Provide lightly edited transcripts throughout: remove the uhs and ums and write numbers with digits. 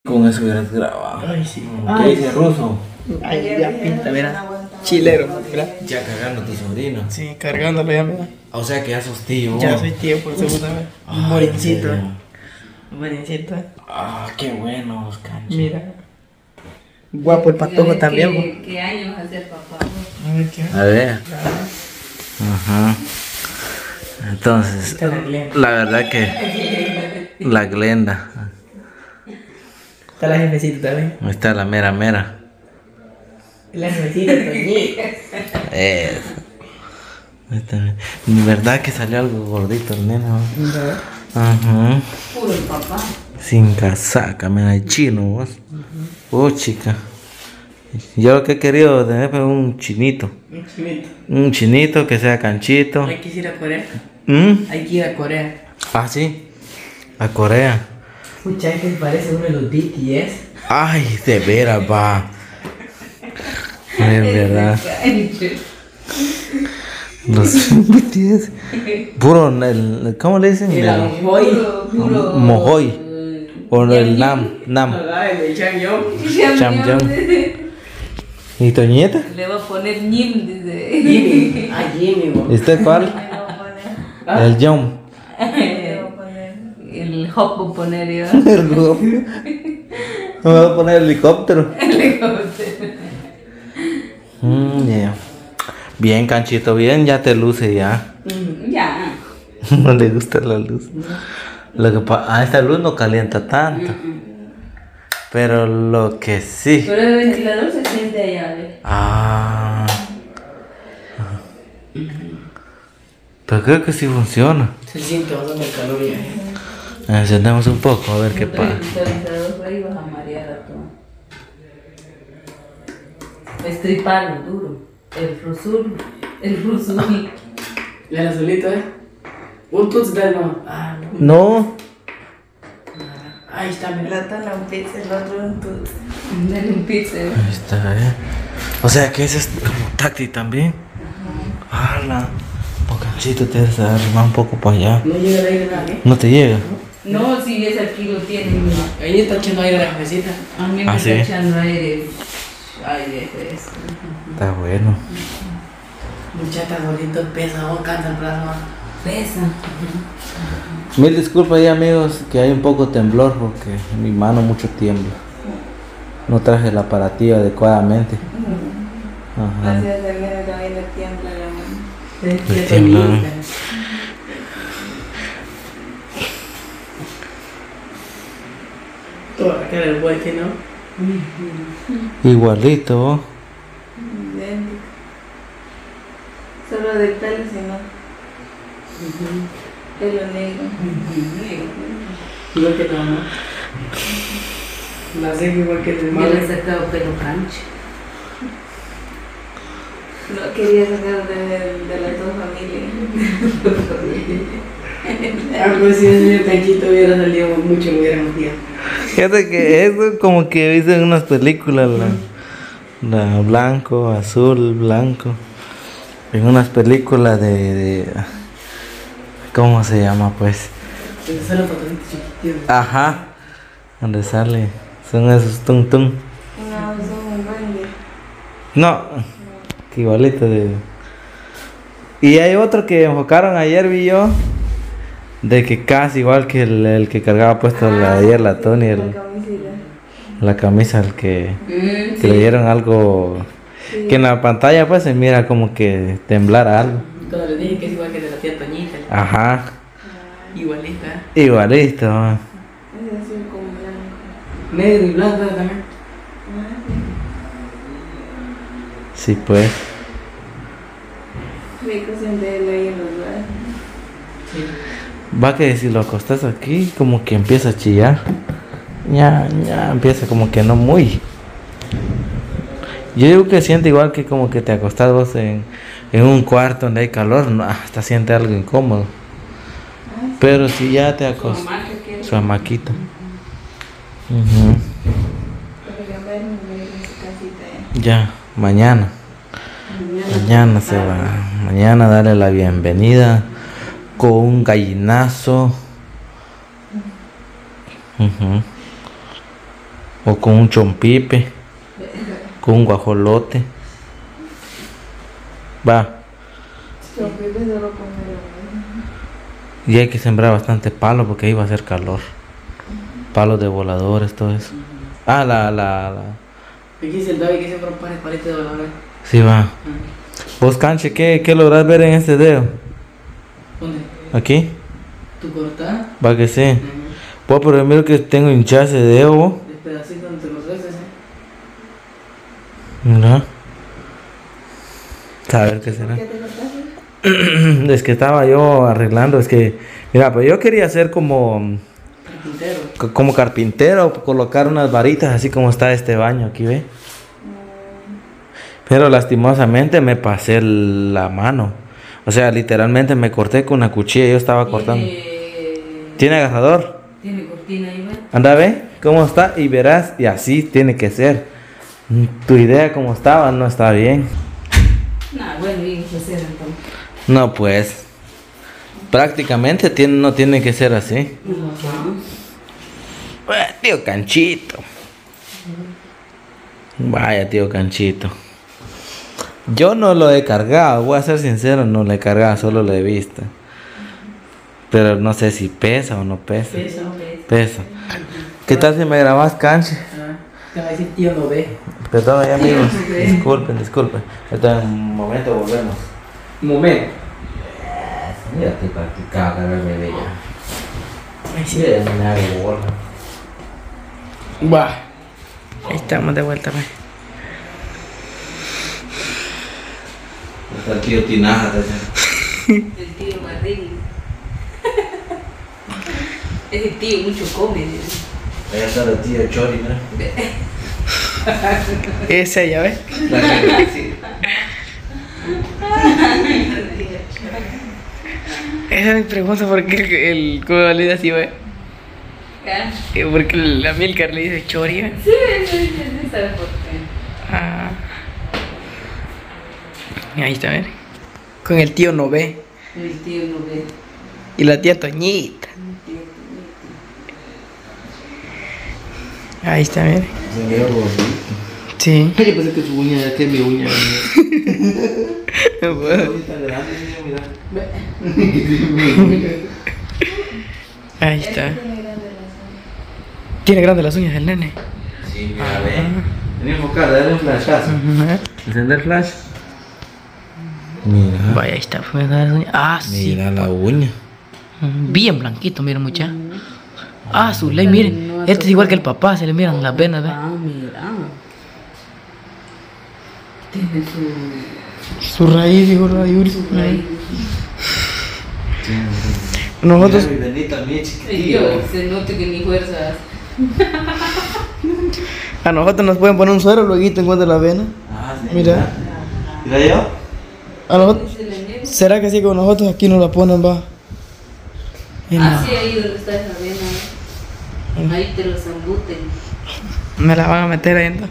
Con eso hubieras grabado. Ay, sí. ¿Qué dice ruso? Ay, ya pinta, mira. Chilero, mira. Ya cargando a tu sobrino. Sí, cargándolo ya, mira. O sea que ya sos tío. Ya soy tío por segunda vez. Un Ay, borincito. ¿en serio? Un borincito. Ah, qué bueno, cancha. Mira. Guapo el patojo también, po. ¿Qué año vas a ser papá? A ver qué. A ver. Ajá. Entonces, Está la Glenda. la verdad que la Glenda. Está la jefecita también. Ahí está la mera mera. La jefecita también. De verdad que salió algo gordito el nene, ¿no? Ajá. Puro el papá. Sin casaca, mira, el chino, vos. Oh, chica. Yo lo que he querido tener fue un chinito. Un chinito. Un chinito que sea canchito. Hay que ir a Corea. ¿Mm? Hay que ir a Corea. Ah, sí. A Corea. Escucha, que parece uno de los BTS. Ay, de veras, va. Es verdad. Los BTS. Puro, ¿cómo le dicen? El Amoy. Mojoy. O el Nam. El Changyong. Cham. ¿Y Toñeta? Le va a poner Nim, dice. Jimmy. Ah, Jimmy, bo. ¿Y usted cuál? Le va a poner. El Jom. Le va a poner. El Hop va a poner yo. El Rob. Me voy a poner helicóptero. Yeah. Bien, canchito, bien, ya te luce ya. Ya. No le gusta la luz. Lo que a esta luz no calienta tanto. Pero lo que sí. Pero el ventilador se siente allá, ¿ves? Ah. Pero creo que sí funciona. Se siente bastante el calor ya. Encendemos un poco a ver qué Pero pasa. el ventilador fue y vas a marear a todo. Estriparlo duro. El rusul. El azulito, Un tuts de no. Ah, no. No. Ahí está, El mira. otro un pizza, el otro un tut. Dale un pizza. Ahí está, O sea que ese es como táctil también. ¡Hala! Oh, canchito, te vas a arrimar un poco para allá. No llega el aire nada, ¿No te llega? No, si es aquí lo tiene. Ahí está echando aire la jefecita. A mí me Ah, está ¿sí? echando aire. Aire fresco. Está bueno. Muchacha gordito, pesa, cansa el brazo. Pesa. Mil disculpas ahí, amigos, que hay un poco temblor porque mi mano mucho tiembla. No traje el aparativo adecuadamente. Ajá. Gracias a mí también le tiembla la mano. Le tiembla. Toda la cara del boite, ¿no? Igualito, ¿vos? Idéntico. Solo de pelo, sino pelo negro. Igual que la mamá. La sé igual que el Yo hermano. le he sacado pelo cancho. No quería sacar de las dos familias. Ah, pues si ese canchito hubiera salido mucho, lo hubiéramos metido. Fíjate que eso como que viste en unas películas, la blanco, azul, blanco. En unas películas de ¿cómo se llama pues? Entonces salen fotoncitos chiquititos. Ajá. Donde sale, son esos tung tung. No, son muy grandes. No, que igualito de. Y hay otro que enfocaron ayer, vi yo, de que casi igual que el que cargaba puesto ayer la Tony, La camiseta. la camisa, el que Sí. le dieron algo, Sí. que en la pantalla pues se mira como que temblara algo. Cuando les dije que es igual que de la tía Toñita. Ajá, Igualita. igualito. Man. Es azul con blanco. Negro y blanco también. Sí pues. Rico sentirlo ahí en los lugares. Sí. Va que si lo acostas aquí, como que empieza a chillar. Ya, empieza como que no muy. Yo digo que siente igual que como que te acostás vos en un cuarto donde hay calor, no, hasta siente algo incómodo. Pero si ya te acostas, Mamá, ¿qué quieres? su hamaquita. Ujú. Porque a ver, me en su casita Ya, mañana. Mañana se va. Mañana darle la bienvenida con un gallinazo. Ujú. O con un chompipe. Con un guajolote. Va. Y hay que sembrar bastante palo porque ahí va a ser calor. Palos de voladores, todo eso. Ah, Aquí dice el David que se propone palitos de voladores. Sí, va. Vos, Canche, ¿qué lográs ver en este dedo? ¿Dónde? ¿Aquí? ¿Tu corta? Va que sí. Vos, pero miro que tengo hinchazos de dedo, vos. El pedacito donde te cortaste, ¿sí? Mira. A ver qué será. Es que estaba yo arreglando, es que, mira, pues yo quería hacer como carpintero, colocar unas varitas así como está este baño aquí, ¿ve? Pero lastimosamente me pasé la mano. O sea, literalmente me corté con una cuchilla, yo estaba cortando. ¿Tiene agarrador? Tiene cortina ahí, ¿verdad? Anda, ve cómo está y verás, y así tiene que ser. Tu idea como estaba no está bien. Nah, bueno, bien que hacer entonces. No, pues. Prácticamente no tiene que ser así. Tío Canchito. Vaya, tío Canchito. Yo no lo he cargado, voy a ser sincero, no lo he cargado, solo lo he visto. Pero no sé si pesa o no pesa. Pesa. ¿Qué tal si me grabas, Canche? Te va a decir tío no ve. Perdón, ahí, amigos. Disculpen. Ahorita en un momento volvemos. Un momento. Mira, estoy practicado, cargar bebé ya. Mira, me hago bola. Va. Ahí estamos de vuelta, pues. Está el tío Tinaja, El tío Marrín. Ese tío mucho come. allá está el tío Chori, ¿no? Ese, ya ves. Esa es mi pregunta, ¿por qué el cubo le dice así, güey? Porque la Milcar le dice Chori, ¿eh? Sí, no sabe por qué. Ah. Ahí está, ¿ves? Con el tío no ve. El tío no ve. Y la tía Toñita. Ahí está, ¿ves? Sí. Yo pensé que su uña, que es mi uña. Ahí está. Tiene grandes las uñas el nene. Sí, mira, ve. Vení a enfocar, dale un flashazo. Encender flash. Mira. Vaya, ahí está. Pues, las uñas. Ah, sí. Mira la uña. Bien blanquito, miren, mucha. Ah, su ley, miren. Este es igual que el papá, se le miran las venas, ¿ves? Ah, mira. Tiene Su raíz, dijo Rayuri. su raíz. Nosotros. Mira, mi bendita, mi Y chiquitillo. yo, se nota que mi fuerza. A nosotros nos pueden poner un suero, luego en cuanto a la vena. Ah, sí. Mira. Mira yo. A nosotros. ¿Será que sí con nosotros aquí nos la ponen, va? Así ahí donde está esa vena. Ahí te los embuten. Me la van a meter ahí entonces.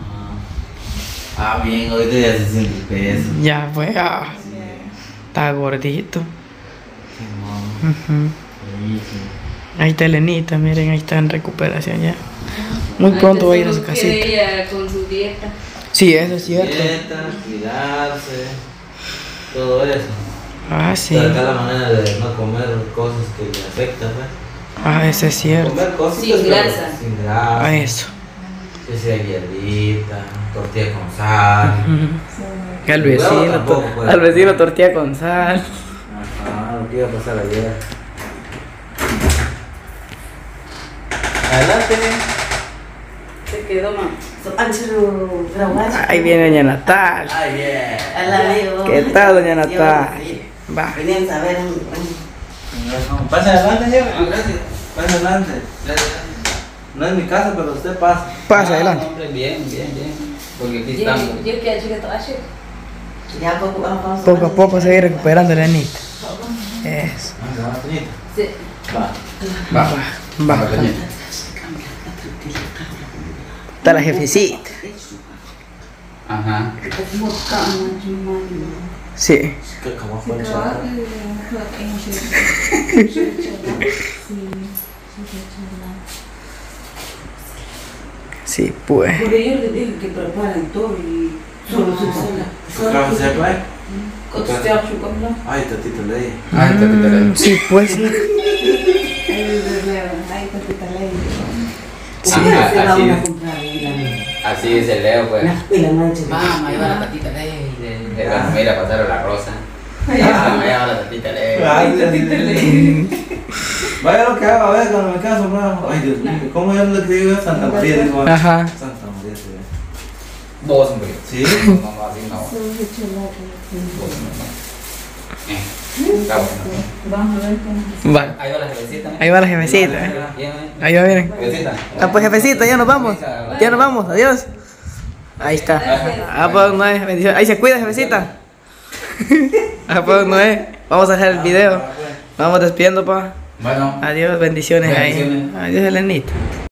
Ah, bien, ahorita ya se siente el peso. Ya, pues, ah. Está gordito. Ujú. Ahí está Elenita, miren, ahí está en recuperación ya. Muy pronto va a ir a su casita. Ella con su dieta. Sí, eso es cierto. Dieta, cuidarse, todo eso. Ah, sí. Tratar la manera de no comer cosas que le afectan, pues. Ah, eso es cierto. Comer cosas Sin grasa. Sin grasa. Ah, eso. Que sea hierbita, tortilla con sal. Al Huevo vecino, tampoco puede. al vecino tortilla con sal. Ajá, lo que iba a pasar ayer. Adelante. Se quedó más. Ahí viene doña Natal. Ay, bien. ¿Qué tal, doña Natal? Va. Venían a ver Pase adelante, ya. Gracias. Pase adelante. No es mi casa, pero usted pasa. Pasa adelante. Hombre, bien. Porque aquí Yo estamos. que chica toache. Ya poco vamos Poco a poco se va a ir recuperando la Anita. Eso. Sí. Va. Está la jefecita. Ajá. Sí. Sí, pues. Porque yo les dije que preparan todo y solo su sola. Claro, se puede. Costear su comida. Ay, tatito ley. Ay, tatita ley. Sí, pues. Ay, tantita ley. Sí. Se va Así a es. comprar y la Así dice Leo, pues. la mancha. Mamá, lleva la tatita ley. Le van a ir a pasar la rosa. Mamá, lleva la tatita ley. Ay, tatito ley. Vaya lo que hago, a ver, cuando me caso, bravo. Ay, Dios mío, ¿cómo yo le escribo Santa María? Digo, Ajá. Santa María, se ve. Vos, hombre. Sí. No, así no. Vos, no. Está bueno. Vamos a ver cómo. Va. Ahí va la jefecita. Ahí va la jefecita. Ahí va, miren. Jefecita. Ah, pues jefecita, ya nos vamos. Ya nos vamos, adiós. Ahí está. Ah, pues no es. Bendición. Ahí se cuida, jefecita. Ah, pues no es. Vamos a dejar el video. Vamos despidiendo, pa. Bueno. Adiós, bendiciones ahí. Bendiciones. Adiós, Elenita.